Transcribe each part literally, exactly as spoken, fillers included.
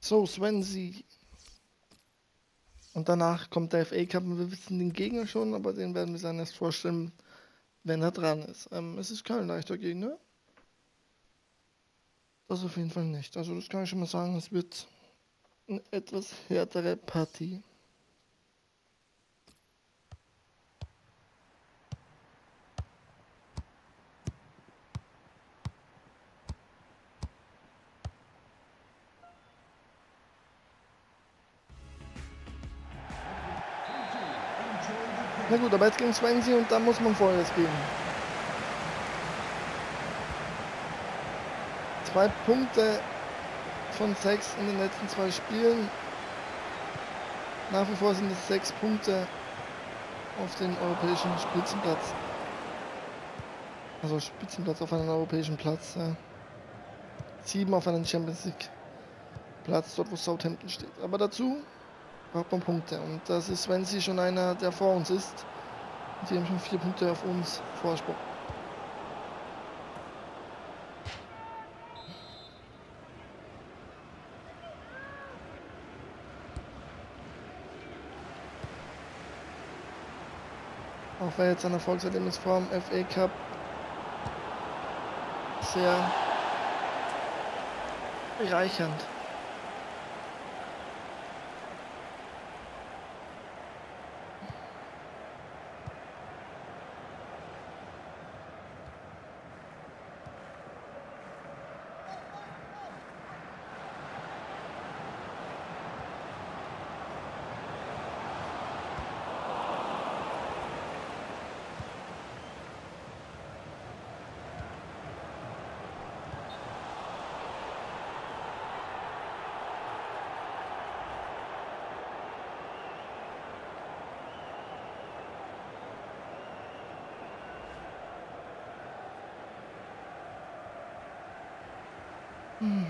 So, Swansea. Und danach kommt der F A Cup und wir wissen den Gegner schon, aber den werden wir uns dann erst vorstellen, wenn er dran ist. Ähm, es ist kein leichter Gegner. Das auf jeden Fall nicht. Also das kann ich schon mal sagen, es wird eine etwas härtere Partie. Na gut, aber jetzt gegen Swansea und da muss man Vollgas geben. Zwei Punkte von sechs in den letzten zwei Spielen. Nach wie vor sind es sechs Punkte auf den europäischen Spitzenplatz. Also Spitzenplatz auf einem europäischen Platz. Ja. Sieben auf einem Champions League Platz, dort wo Southampton steht. Aber dazu braucht man Punkte. Und das ist, wenn sie schon einer, der vor uns ist. Und die haben schon vier Punkte auf uns Vorsprung. Auch wer jetzt ein Erfolgserlebnis vor dem F A Cup sehr bereichernd. Hm.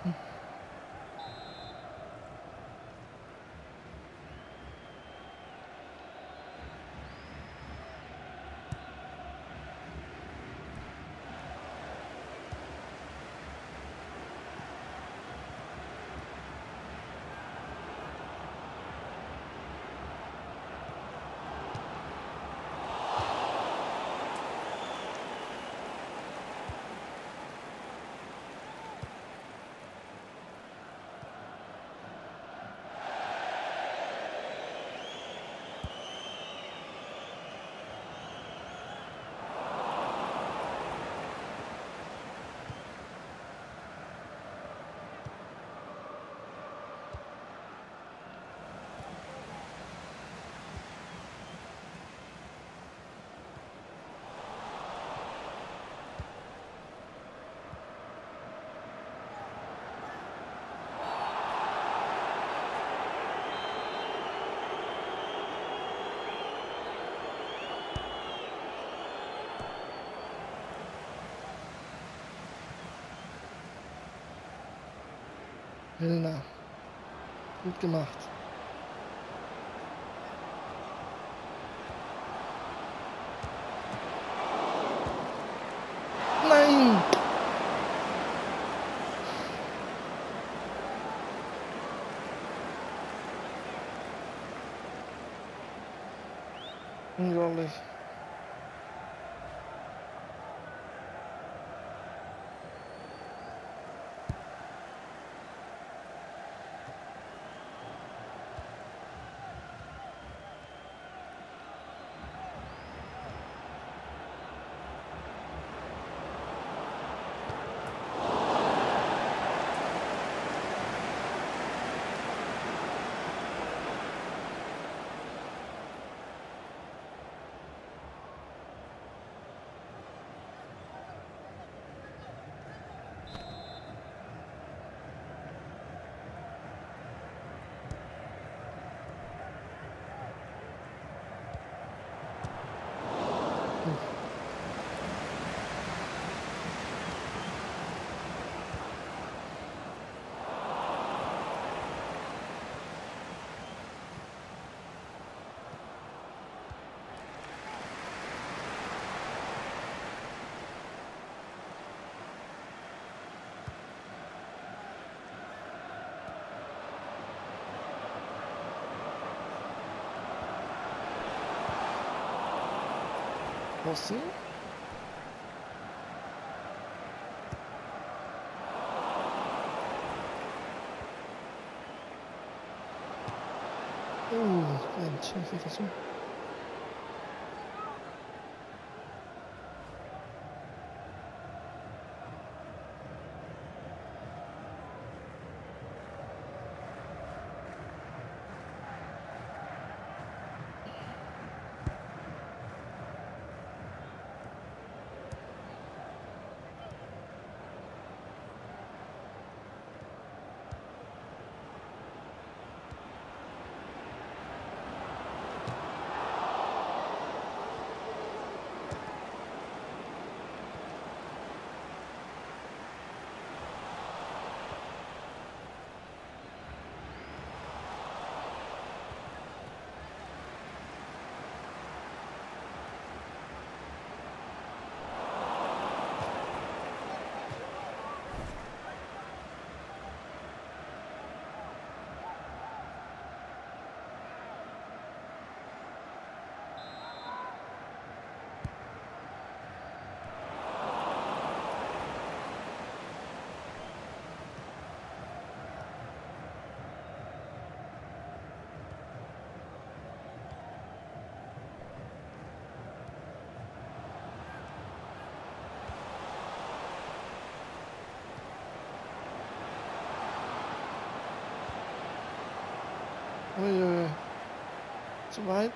Milner. Gut gemacht. Nein! Unglaublich. Rossi. Oh, Mensch, wie Versuch. Uiuiui. Zu weit.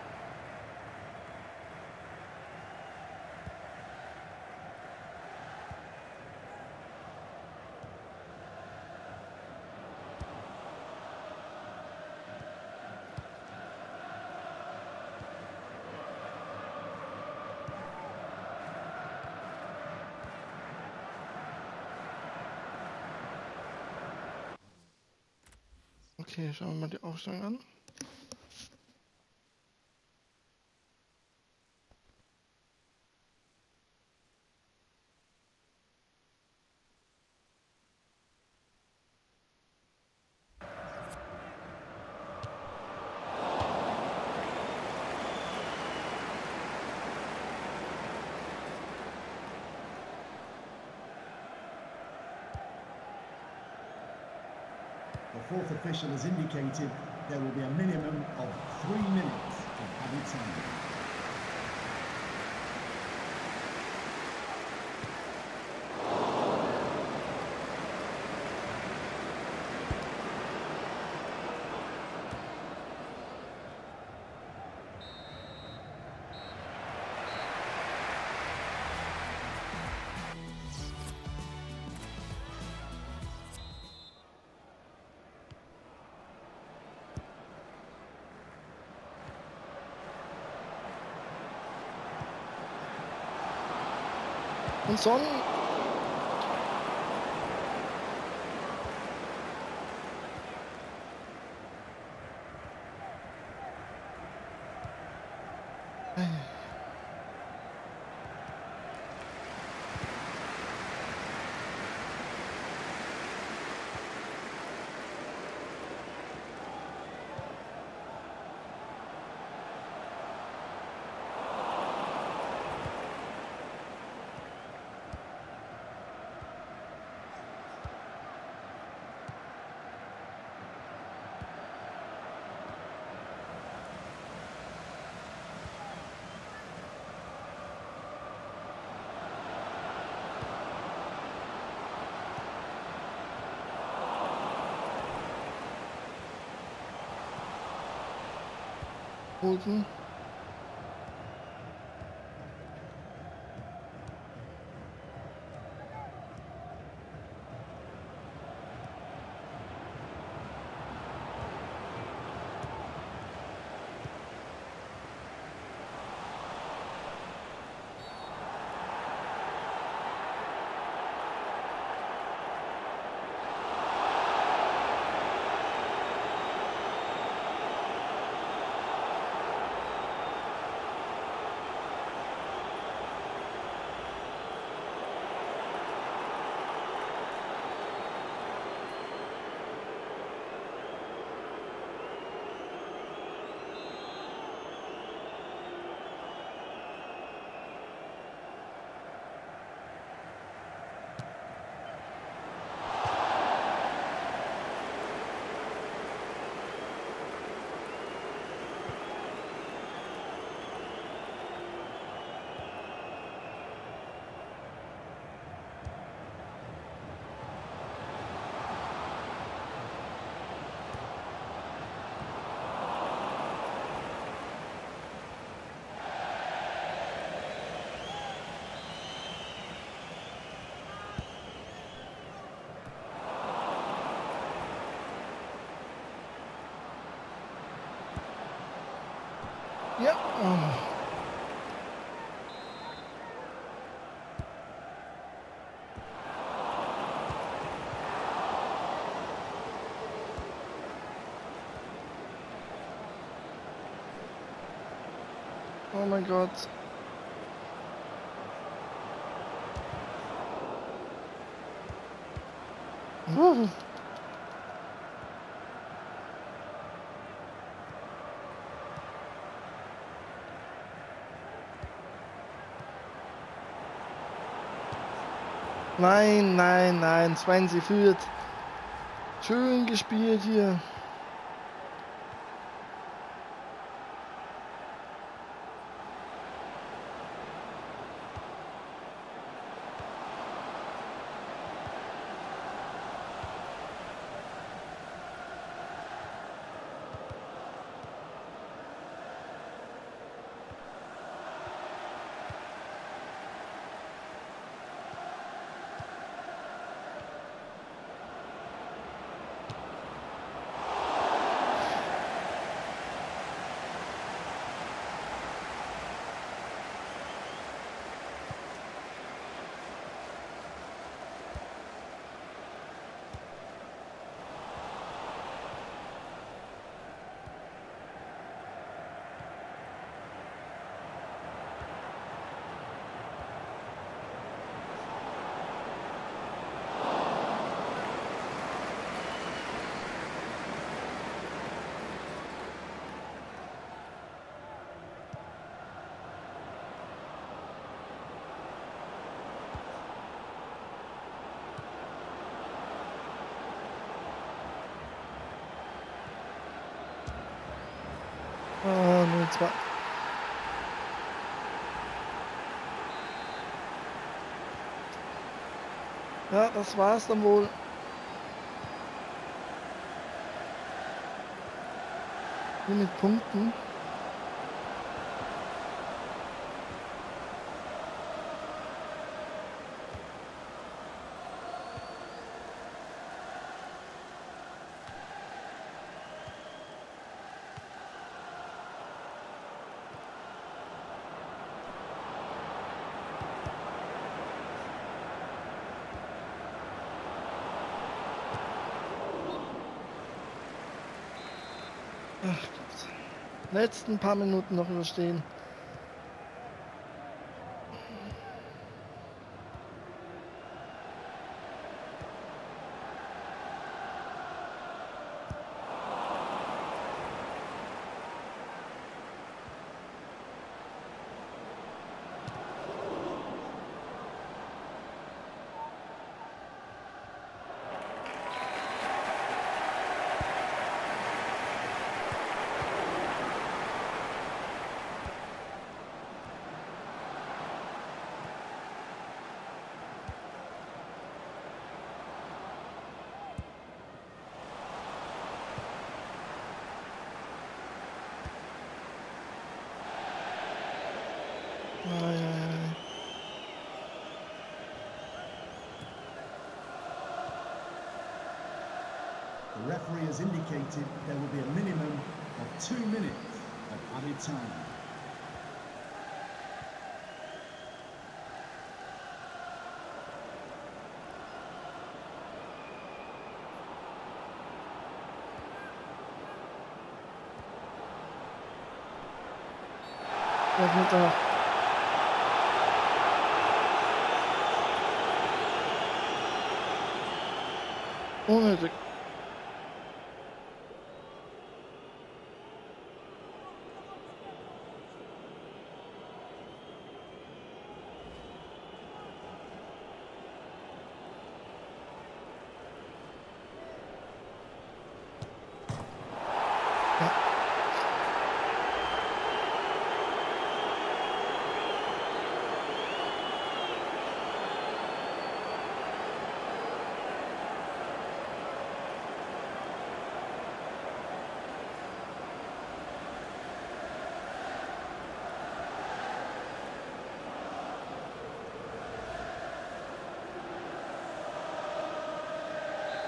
Okay, schauen wir mal die Aufstellung an. The fourth official has indicated there will be a minimum of three minutes of added time. Und Son. Guten. Ja. Oh. Oh mein Gott. Uh. Nein, nein, nein, Swansea führt. Schön gespielt hier. Ah, null zwei. Ja, das war's dann wohl. Hier mit Punkten. Ach Gott. Letzten paar Minuten noch überstehen. Ai, ai, ai. The referee has indicated there will be a minimum of two minutes of added time. Elfmeter. Unnötig.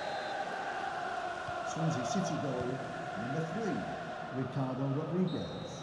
Swansea City goal, number three, Ricardo Rodriguez.